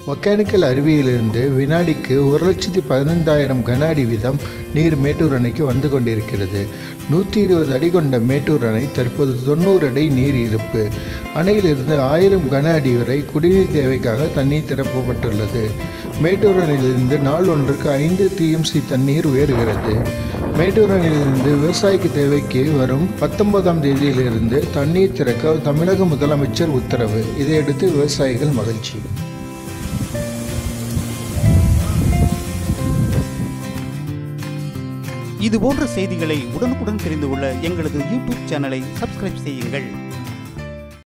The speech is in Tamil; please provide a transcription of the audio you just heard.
ஒகேனக்கல் அருவியிலிருந்து வினாடிக்கு 1,15,000 கன அடி வீதம் நீர் மேட்டூர் அணைக்கு வந்து கொண்டிருக்கிறது. 120 அடி கொண்ட மேட்டூர் அணை தற்போது 90 அடி நீர் இருப்பு. அணையிலிருந்து 1000 கன அடி வரை குடிநீர் தேவைக்காக தண்ணீர் திறக்கப்பட்டுள்ளது. மேட்டூர் அணையிலிருந்து நாள் ஒன்றுக்கு 5 TMC தண்ணீர் உயர்கிறது. மேட்டூர் அணையிலிருந்து விவசாயிக்கு தேவைக்கு வரும் 19ஆம் தேதியிலிருந்து தண்ணீர் திறக்க தமிழக முதலமைச்சர் உத்தரவு. இதையடுத்து விவசாயிகள் மகிழ்ச்சி. இதுபோன்ற செய்திகளை உடனுக்குடன் தெரிந்து கொள்ள எங்களது யூடியூப் சேனலை சப்ஸ்கிரைப் செய்யுங்கள்.